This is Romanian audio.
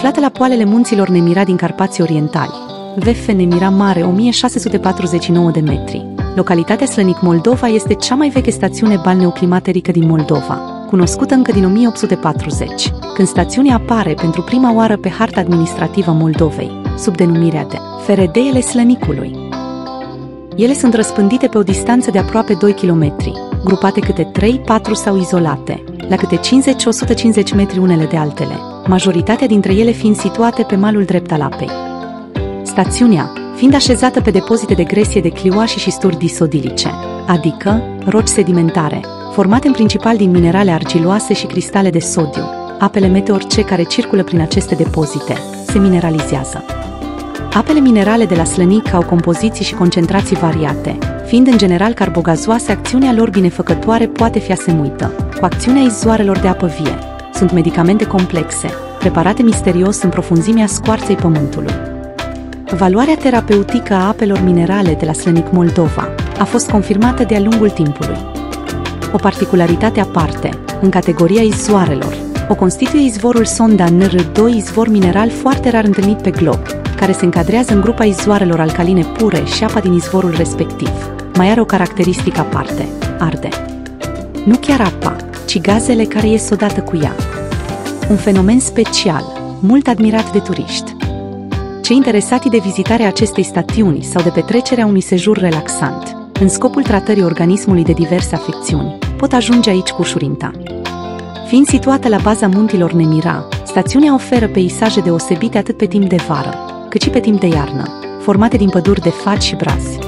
Aflată la poalele munților Nemira din Carpații Orientali, VF Nemira Mare, 1649 de metri. Localitatea Slănic, Moldova, este cea mai veche stațiune balneoclimaterică din Moldova, cunoscută încă din 1840, când stațiunea apare pentru prima oară pe harta administrativă a Moldovei, sub denumirea de Feredeiele Slănicului. Ele sunt răspândite pe o distanță de aproape 2 km, grupate câte 3, 4 sau izolate, la câte 50-150 metri unele de altele, majoritatea dintre ele fiind situate pe malul drept al apei. Stațiunea fiind așezată pe depozite de gresie de clioași și șisturi disodilice, adică roci sedimentare, formate în principal din minerale argiloase și cristale de sodiu. Apele meteorice care circulă prin aceste depozite se mineralizează. Apele minerale de la Slănic au compoziții și concentrații variate, fiind în general carbogazoase, acțiunea lor binefăcătoare poate fi asemuită cu acțiunea izoarelor de apă vie. Sunt medicamente complexe, preparate misterios în profunzimea scoarței pământului. Valoarea terapeutică a apelor minerale de la Slănic, Moldova, a fost confirmată de-a lungul timpului. O particularitate aparte, în categoria izoarelor, o constituie izvorul Sonda NR2, izvor mineral foarte rar întâlnit pe glob, care se încadrează în grupa izoarelor alcaline pure și apa din izvorul respectiv mai are o caracteristică aparte: arde. Nu chiar apa, ci gazele care ies odată cu ea. Un fenomen special, mult admirat de turiști. Cei interesati de vizitarea acestei stațiuni sau de petrecerea unui sejur relaxant, în scopul tratării organismului de diverse afecțiuni, pot ajunge aici cu ușurință. Fiind situată la baza muntilor Nemira, stațiunea oferă peisaje deosebite atât pe timp de vară, cât și pe timp de iarnă, formate din păduri de faci și brazi.